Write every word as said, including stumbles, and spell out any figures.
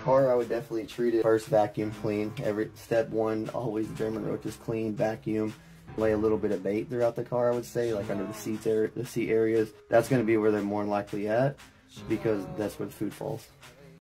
car, I would definitely treat it first, vacuum clean. Every step one, always German roaches clean, vacuum. Lay a little bit of bait throughout the car, I would say, like under the seats, area, the seat areas. That's going to be where they're more likely at, because that's where the food falls.